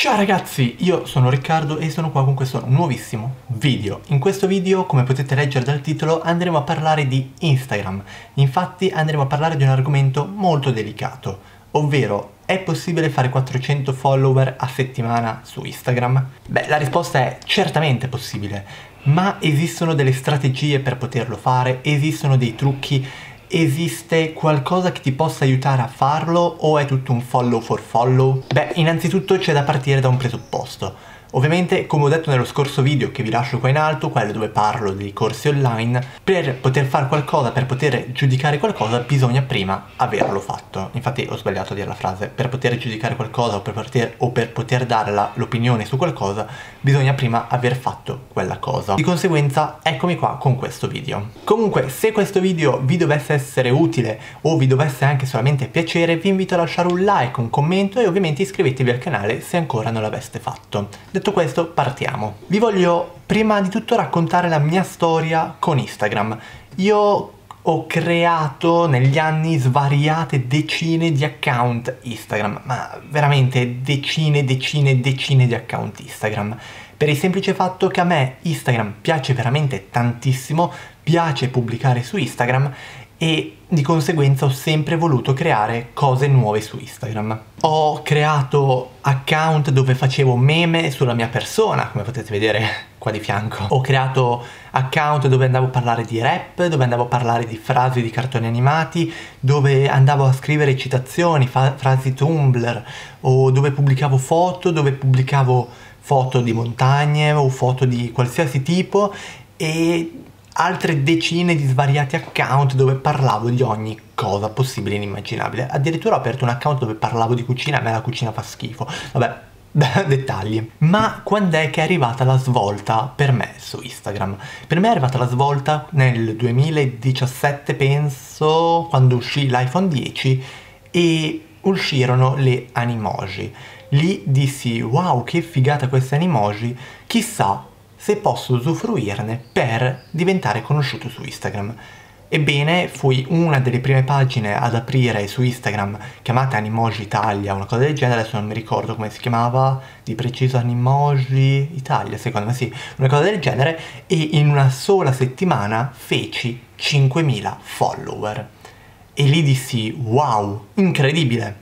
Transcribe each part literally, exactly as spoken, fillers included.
Ciao ragazzi, io sono Riccardo e sono qua con questo nuovissimo video. In questo video, come potete leggere dal titolo, andremo a parlare di Instagram. Infatti andremo a parlare di un argomento molto delicato, ovvero è possibile fare quattrocento follower a settimana su Instagram? Beh, la risposta è certamente possibile, ma esistono delle strategie per poterlo fare, esistono dei trucchi. Esiste qualcosa che ti possa aiutare a farlo o è tutto un follow for follow? Beh, innanzitutto c'è da partire da un presupposto. Ovviamente, come ho detto nello scorso video che vi lascio qua in alto, quello dove parlo dei corsi online, per poter fare qualcosa, per poter giudicare qualcosa, bisogna prima averlo fatto. Infatti ho sbagliato a dire la frase, per poter giudicare qualcosa o per poter, o per poter dare l'opinione su qualcosa, bisogna prima aver fatto quella cosa. Di conseguenza, eccomi qua con questo video. Comunque, se questo video vi dovesse essere utile o vi dovesse anche solamente piacere, vi invito a lasciare un like, un commento e ovviamente iscrivetevi al canale se ancora non l'aveste fatto. Detto questo, partiamo. Vi voglio prima di tutto raccontare la mia storia con Instagram. Io ho creato negli anni svariate decine di account Instagram, ma veramente decine, decine, decine di account Instagram. Per il semplice fatto che a me Instagram piace veramente tantissimo, piace pubblicare su Instagram e di conseguenza ho sempre voluto creare cose nuove su Instagram. Ho creato account dove facevo meme sulla mia persona, come potete vedere qua di fianco. Ho creato account dove andavo a parlare di rap, dove andavo a parlare di frasi di cartoni animati, dove andavo a scrivere citazioni, frasi Tumblr, o dove pubblicavo foto, dove pubblicavo foto di montagne o foto di qualsiasi tipo e altre decine di svariati account dove parlavo di ogni cosa possibile e inimmaginabile. Addirittura ho aperto un account dove parlavo di cucina, a me la cucina fa schifo. Vabbè, dettagli. Ma quando è che è arrivata la svolta per me su Instagram? Per me è arrivata la svolta nel duemiladiciassette, penso, quando uscì l'iPhone dieci e uscirono le Animoji. Lì dissi, wow, che figata queste Animoji, chissà se posso usufruirne per diventare conosciuto su Instagram. Ebbene, fui una delle prime pagine ad aprire su Instagram, chiamata Animoji Italia, una cosa del genere, adesso non mi ricordo come si chiamava, di preciso Animoji Italia, secondo me sì, una cosa del genere, e in una sola settimana feci cinquemila follower. E lì dissi, wow, incredibile!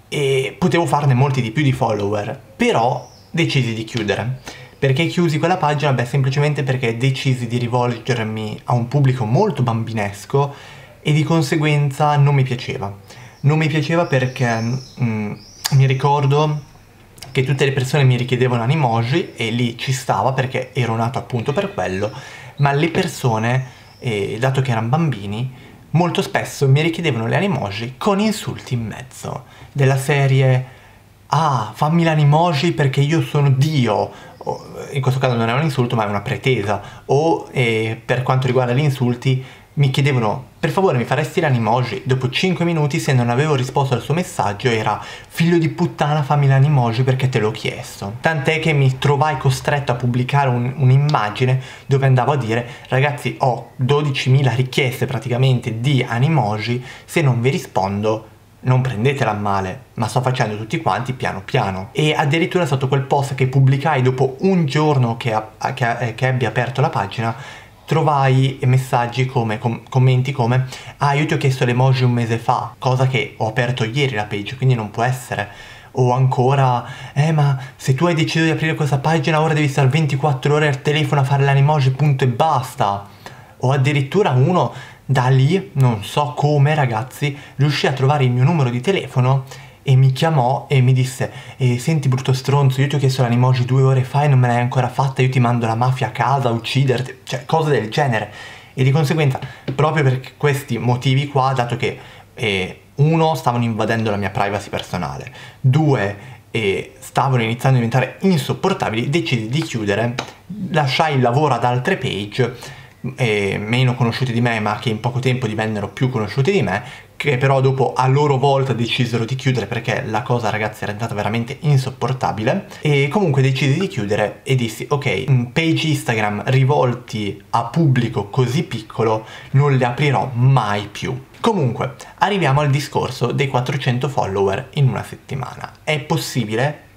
E potevo farne molti di più di follower, però decisi di chiudere. Perché chiusi quella pagina? Beh, semplicemente perché decisi di rivolgermi a un pubblico molto bambinesco e di conseguenza non mi piaceva. Non mi piaceva perché mm, mi ricordo che tutte le persone mi richiedevano Animoji e lì ci stava perché ero nato appunto per quello, ma le persone, eh, dato che erano bambini, molto spesso mi richiedevano le Animoji con insulti in mezzo, della serie ah, fammi l'Animoji perché io sono Dio. In questo caso non è un insulto ma è una pretesa. O eh, per quanto riguarda gli insulti mi chiedevano per favore mi faresti l'Animoji. Dopo cinque minuti se non avevo risposto al suo messaggio era figlio di puttana fammi l'Animoji perché te l'ho chiesto. Tant'è che mi trovai costretto a pubblicare un'immagine un dove andavo a dire ragazzi ho dodicimila richieste praticamente di Animoji, se non vi rispondo non prendetela a male, ma sto facendo tutti quanti piano piano. E addirittura sotto quel post che pubblicai dopo un giorno che, che, che ebbi aperto la pagina, trovai messaggi come, com commenti come ah io ti ho chiesto l'emoji un mese fa, cosa che ho aperto ieri la page, quindi non può essere. O ancora, eh ma se tu hai deciso di aprire questa pagina ora devi stare ventiquattro ore al telefono a fare l'Animoji punto e basta. O addirittura uno da lì, non so come ragazzi, riuscì a trovare il mio numero di telefono e mi chiamò e mi disse eh, senti brutto stronzo, io ti ho chiesto l'Animoji due ore fa e non me l'hai ancora fatta, io ti mando la mafia a casa a ucciderti, cioè cose del genere. E di conseguenza, proprio per questi motivi qua, dato che eh, uno, stavano invadendo la mia privacy personale, due, e stavano iniziando a diventare insopportabili, decisi di chiudere, lasciai il lavoro ad altre page eh, meno conosciute di me ma che in poco tempo divennero più conosciute di me, che però dopo a loro volta decisero di chiudere perché la cosa ragazzi era diventata veramente insopportabile. E comunque decisi di chiudere e dissi ok, page Instagram rivolti a pubblico così piccolo non le aprirò mai più. Comunque arriviamo al discorso dei quattrocento follower in una settimana. È possibile?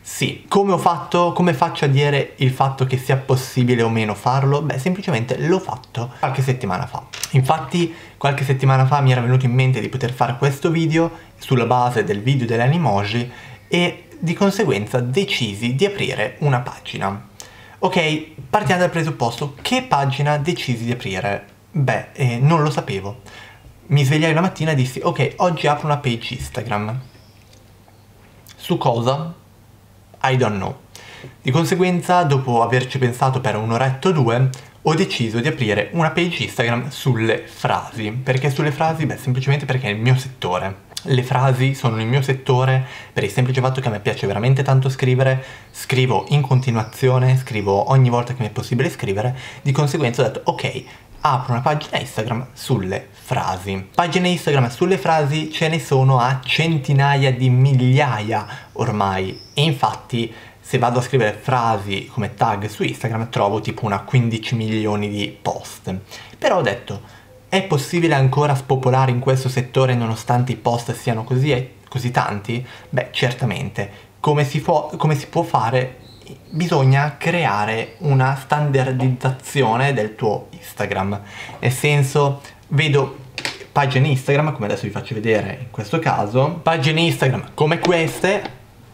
Sì. Come ho fatto, come faccio a dire il fatto che sia possibile o meno farlo? Beh, semplicemente l'ho fatto qualche settimana fa. Infatti qualche settimana fa mi era venuto in mente di poter fare questo video sulla base del video delle Animoji e di conseguenza decisi di aprire una pagina. Ok, partiamo dal presupposto, che pagina decisi di aprire? Beh, eh, non lo sapevo. Mi svegliai la mattina e dissi, ok, oggi apro una page Instagram. Su cosa? I don't know. Di conseguenza, dopo averci pensato per un'oretta o due, ho deciso di aprire una page Instagram sulle frasi. Perché sulle frasi? Beh, semplicemente perché è il mio settore. Le frasi sono il mio settore per il semplice fatto che a me piace veramente tanto scrivere, scrivo in continuazione, scrivo ogni volta che mi è possibile scrivere, di conseguenza ho detto ok, apro una pagina Instagram sulle frasi. Pagine Instagram sulle frasi ce ne sono a centinaia di migliaia ormai e infatti se vado a scrivere frasi come tag su Instagram trovo tipo una quindici milioni di post. Però ho detto, è possibile ancora spopolare in questo settore nonostante i post siano così, così tanti? Beh, certamente. Come si può, come si può fare? Bisogna creare una standardizzazione del tuo Instagram. Nel senso, vedo pagine Instagram, come adesso vi faccio vedere in questo caso, pagine Instagram come queste,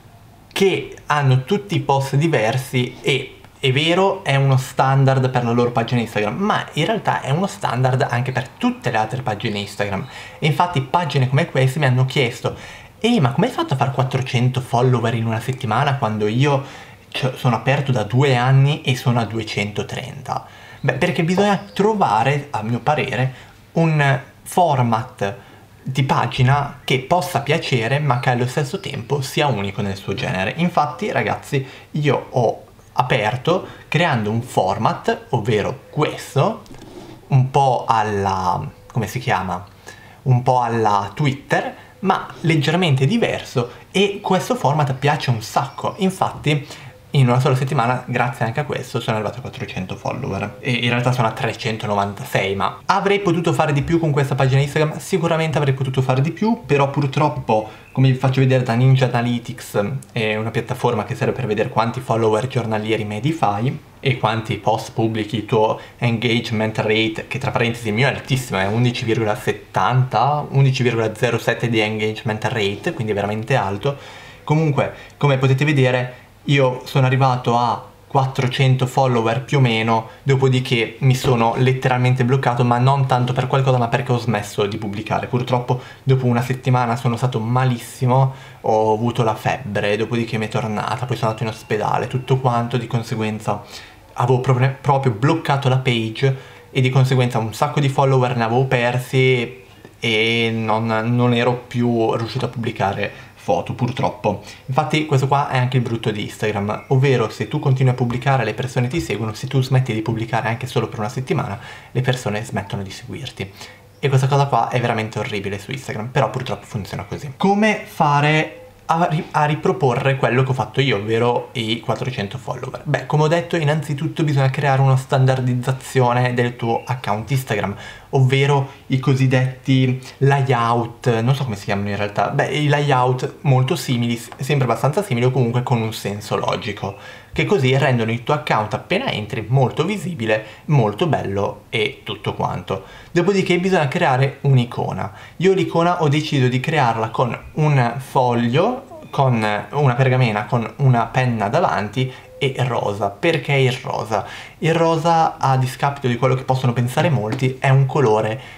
che hanno tutti i post diversi e è vero, è uno standard per la loro pagina Instagram, ma in realtà è uno standard anche per tutte le altre pagine Instagram. E infatti pagine come queste mi hanno chiesto ehi, ma come hai fatto a fare quattrocento follower in una settimana quando io sono aperto da due anni e sono a duecentotrenta? Beh, perché bisogna trovare, a mio parere, un format di pagina che possa piacere ma che allo stesso tempo sia unico nel suo genere. Infatti, ragazzi, io ho aperto creando un format, ovvero questo, un po' alla, come si chiama? Un po' alla Twitter, ma leggermente diverso e questo format piace un sacco. Infatti in una sola settimana, grazie anche a questo, sono arrivato a quattrocento follower. E in realtà sono a trecentonovantasei, ma avrei potuto fare di più con questa pagina Instagram? Sicuramente avrei potuto fare di più, però purtroppo, come vi faccio vedere da Ninja Analytics, è una piattaforma che serve per vedere quanti follower giornalieri medi fai e quanti post pubblichi, il tuo engagement rate, che tra parentesi il mio è altissimo, è undici virgola settanta, undici virgola zero sette di engagement rate, quindi è veramente alto. Comunque, come potete vedere, io sono arrivato a quattrocento follower più o meno, dopodiché mi sono letteralmente bloccato, ma non tanto per qualcosa, ma perché ho smesso di pubblicare. Purtroppo dopo una settimana sono stato malissimo, ho avuto la febbre, dopodiché mi è tornata, poi sono andato in ospedale, tutto quanto, di conseguenza avevo proprio, proprio bloccato la page e di conseguenza un sacco di follower ne avevo persi e non, non ero più riuscito a pubblicare foto, purtroppo. Infatti questo qua è anche il brutto di Instagram, ovvero se tu continui a pubblicare le persone ti seguono, se tu smetti di pubblicare anche solo per una settimana le persone smettono di seguirti. E questa cosa qua è veramente orribile su Instagram, però purtroppo funziona così. Come fare a, ri a riproporre quello che ho fatto io, ovvero i quattrocento follower? Beh, come ho detto, innanzitutto bisogna creare una standardizzazione del tuo account Instagram, ovvero i cosiddetti layout, non so come si chiamano in realtà, beh, i layout molto simili, sempre abbastanza simili o comunque con un senso logico, che così rendono il tuo account appena entri molto visibile, molto bello e tutto quanto. Dopodiché bisogna creare un'icona. Io l'icona ho deciso di crearla con un foglio, con una pergamena, con una penna davanti e rosa. Perché il rosa? Il rosa, a discapito di quello che possono pensare molti, è un colore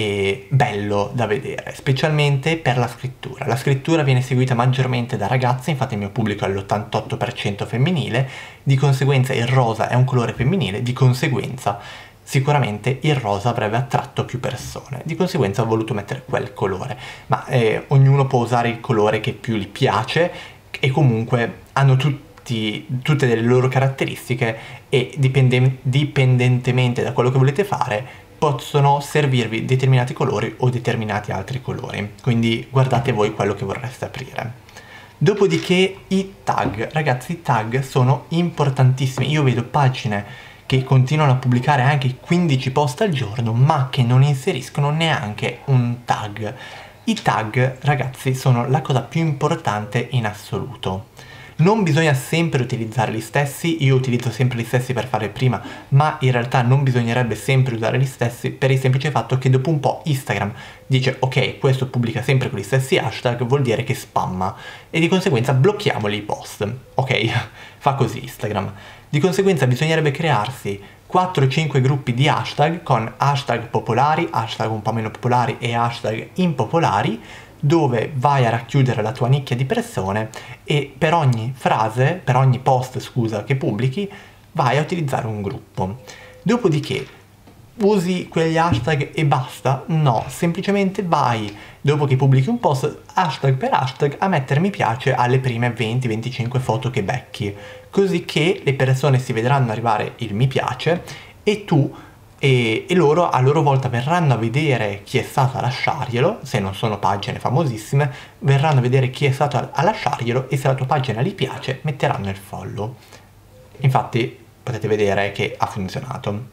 e bello da vedere, specialmente per la scrittura. La scrittura viene seguita maggiormente da ragazze, infatti il mio pubblico è all'ottantotto per cento femminile, di conseguenza il rosa è un colore femminile, di conseguenza sicuramente il rosa avrebbe attratto più persone, di conseguenza ho voluto mettere quel colore, ma eh, ognuno può usare il colore che più gli piace e comunque hanno tutti tutte delle loro caratteristiche e dipende, dipendentemente da quello che volete fare possono servirvi determinati colori o determinati altri colori, quindi guardate voi quello che vorreste aprire. Dopodiché i tag, ragazzi, i tag sono importantissimi. Io vedo pagine che continuano a pubblicare anche quindici post al giorno ma che non inseriscono neanche un tag. I tag, ragazzi, sono la cosa più importante in assoluto. Non bisogna sempre utilizzare gli stessi, io utilizzo sempre gli stessi per fare prima, ma in realtà non bisognerebbe sempre usare gli stessi per il semplice fatto che dopo un po' Instagram dice ok, questo pubblica sempre con gli stessi hashtag, vuol dire che spamma e di conseguenza blocchiamoli i post, ok? Fa così Instagram. Di conseguenza bisognerebbe crearsi quattro cinque gruppi di hashtag con hashtag popolari, hashtag un po' meno popolari e hashtag impopolari, dove vai a racchiudere la tua nicchia di persone e per ogni frase, per ogni post, scusa, che pubblichi, vai a utilizzare un gruppo. Dopodiché usi quegli hashtag e basta? No, semplicemente vai, dopo che pubblichi un post, hashtag per hashtag, a mettere mi piace alle prime venti venticinque foto che becchi, così che le persone si vedranno arrivare il mi piace e tu e, e loro a loro volta verranno a vedere chi è stato a lasciarglielo, se non sono pagine famosissime, verranno a vedere chi è stato a, a lasciarglielo e se la tua pagina gli piace metteranno il follow. Infatti potete vedere che ha funzionato.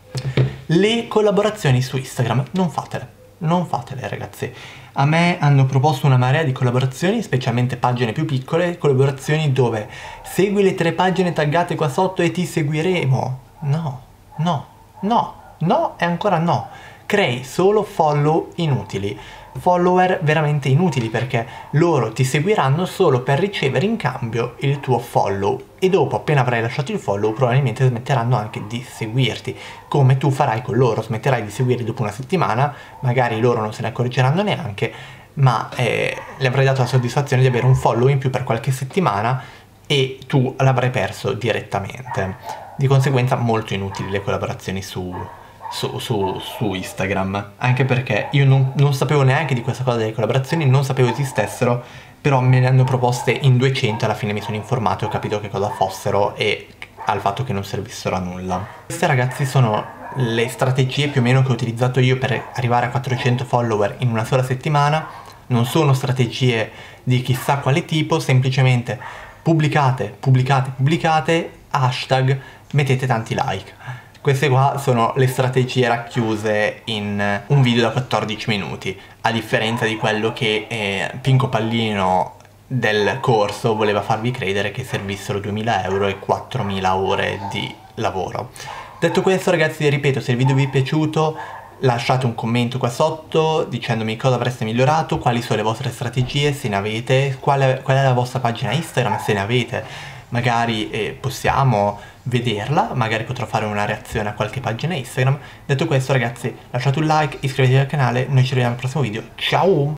Le collaborazioni su Instagram non fatele, non fatele ragazzi. A me hanno proposto una marea di collaborazioni, specialmente pagine più piccole, collaborazioni dove segui le tre pagine taggate qua sotto e ti seguiremo. No, no, no, no e ancora no. Crei solo follow inutili, follower veramente inutili perché loro ti seguiranno solo per ricevere in cambio il tuo follow e dopo appena avrai lasciato il follow probabilmente smetteranno anche di seguirti, come tu farai con loro, smetterai di seguirli dopo una settimana, magari loro non se ne accorgeranno neanche, ma eh, le avrai dato la soddisfazione di avere un follow in più per qualche settimana e tu l'avrai perso direttamente. Di conseguenza molto inutili le collaborazioni su Su, su, su Instagram, anche perché io non, non sapevo neanche di questa cosa delle collaborazioni, non sapevo esistessero, però me ne hanno proposte in duecento, alla fine mi sono informato e ho capito che cosa fossero e al fatto che non servissero a nulla. Queste ragazzi sono le strategie più o meno che ho utilizzato io per arrivare a quattrocento follower in una sola settimana, non sono strategie di chissà quale tipo, semplicemente pubblicate, pubblicate, pubblicate, hashtag, mettete tanti like. Queste qua sono le strategie racchiuse in un video da quattordici minuti, a differenza di quello che eh, Pinco Pallino del corso voleva farvi credere che servissero duemila euro e quattromila ore di lavoro. Detto questo ragazzi, ripeto, se il video vi è piaciuto lasciate un commento qua sotto dicendomi cosa avreste migliorato, quali sono le vostre strategie, se ne avete, qual è, qual è la vostra pagina Instagram, se ne avete. Magari eh, possiamo vederla, magari potrò fare una reazione a qualche pagina Instagram. Detto questo ragazzi, lasciate un like, iscrivetevi al canale, noi ci vediamo al prossimo video, ciao!